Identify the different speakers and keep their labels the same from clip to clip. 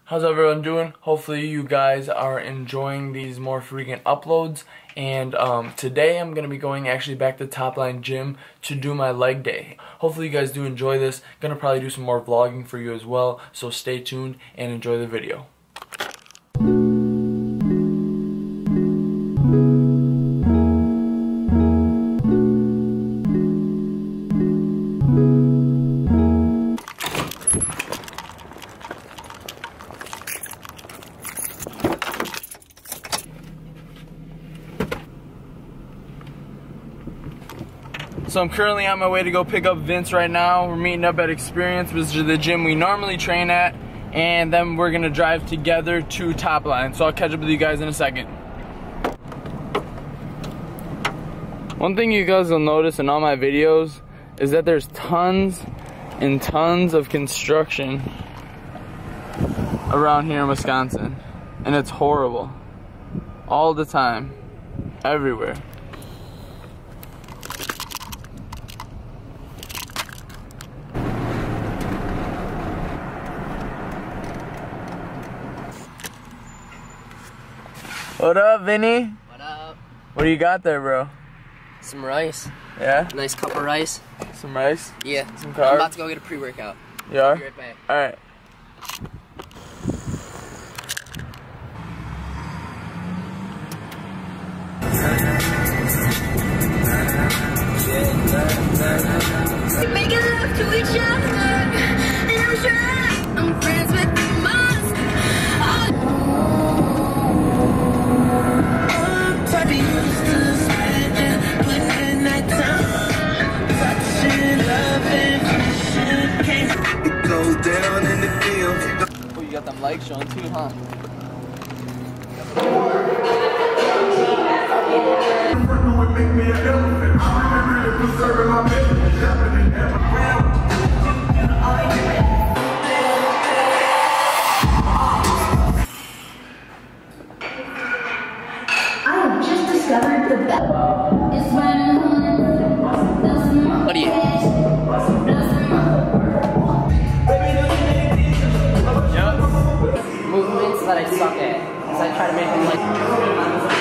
Speaker 1: How's everyone doing? Hopefully you guys are enjoying these more frequent uploads. And today I'm going to be going actually back to Topline Gym to do my leg day. Hopefully you guys do enjoy this. Going to probably do some more vlogging for you as well. So stay tuned and enjoy the video. So I'm currently on my way to go pick up Vince right now. We're meeting up at Experience, which is the gym we normally train at, and then we're gonna drive together to Topline. So I'll catch up with you guys in a second. One thing you guys will notice in all my videos is that there's tons and tons of construction around here in Wisconsin, and it's horrible. All the time, everywhere. What up, Vinny?
Speaker 2: What up?
Speaker 1: What do you got there, bro?
Speaker 2: Some rice.
Speaker 1: Yeah?
Speaker 2: Nice cup of rice.
Speaker 1: Some rice?
Speaker 2: Yeah.
Speaker 1: Some carbs?
Speaker 2: I'm about to go get a pre-workout.
Speaker 1: You are?
Speaker 2: Be right back.
Speaker 1: Alright.
Speaker 3: Making love to each other, and I'm sure I'm friends with the monster. I'm tired of used to spending, putting in that time, touching, loving, pushing, it goes down in the field.
Speaker 1: Oh, you got them legs showing too, huh?
Speaker 4: Make me an elephant. I'm really preserving my business. Happening everywhere.
Speaker 3: I have just discovered the best is when
Speaker 2: What do you? Movements that I suck at. Because I try to make them like.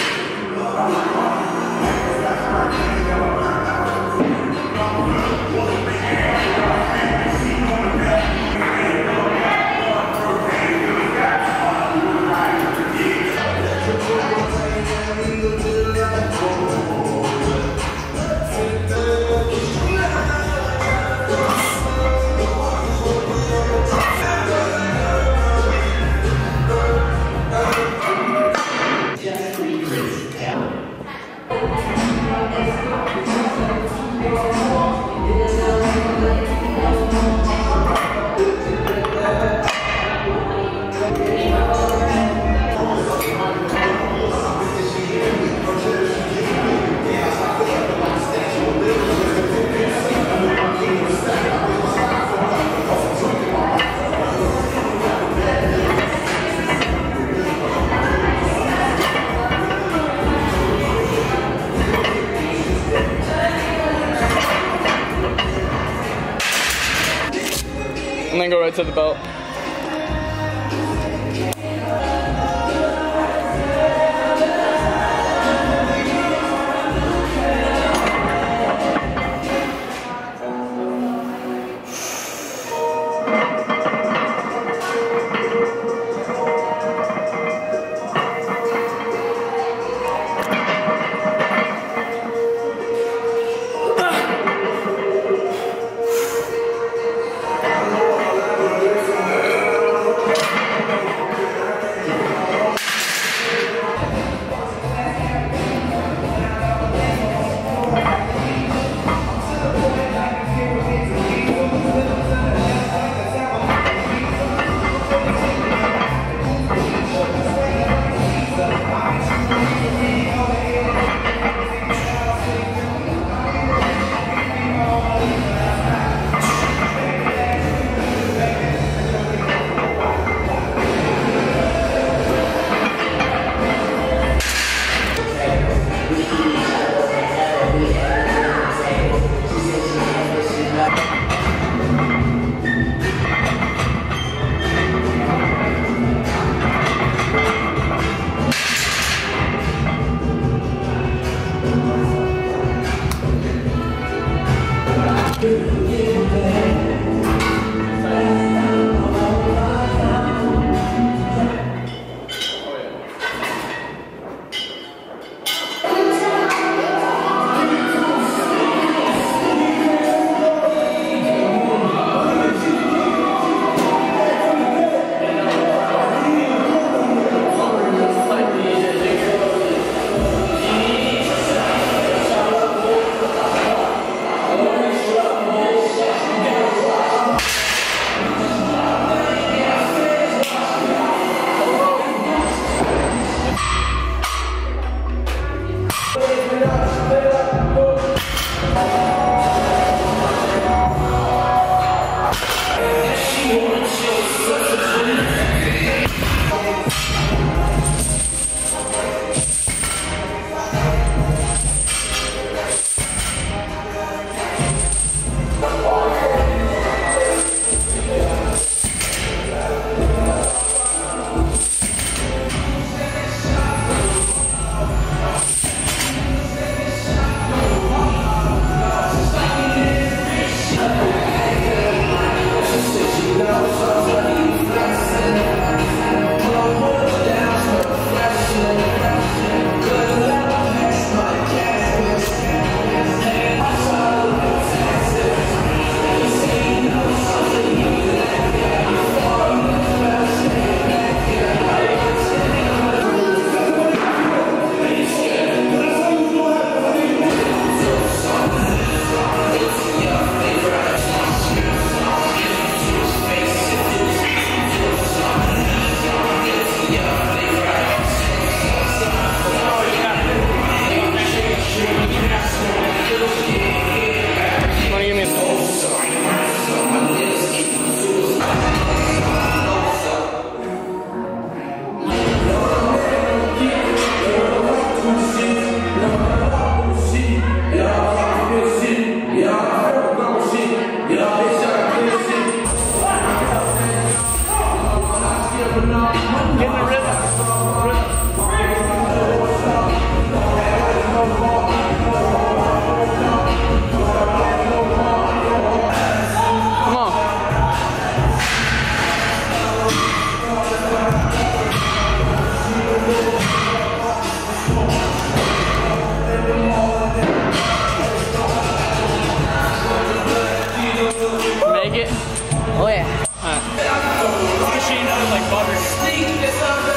Speaker 1: And then go right to the belt.
Speaker 2: Oh yeah.
Speaker 1: Machine out like butter.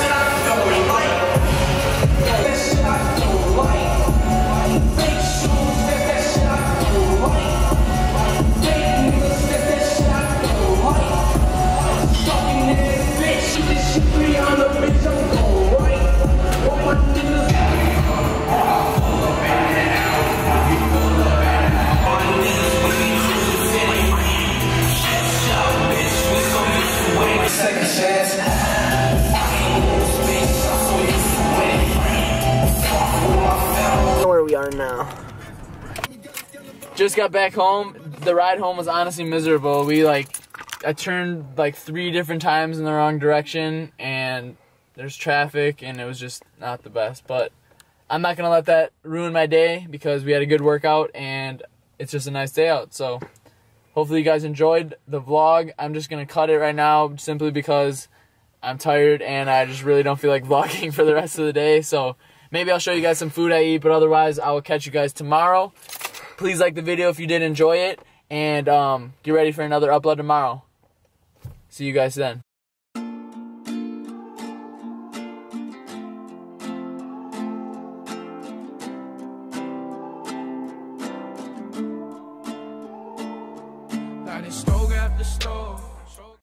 Speaker 2: Where we are now.
Speaker 1: Just got back home. The ride home was honestly miserable. I turned like 3 different times in the wrong direction, and there's traffic, and it was just not the best. But I'm not gonna let that ruin my day because we had a good workout, and it's just a nice day out. So hopefully you guys enjoyed the vlog. I'm just gonna cut it right now simply because I'm tired and I just really don't feel like vlogging for the rest of the day. So maybe I'll show you guys some food I eat, but otherwise I will catch you guys tomorrow. Please like the video if you did enjoy it, and get ready for another upload tomorrow. See you guys then.
Speaker 3: Got it stove after stove.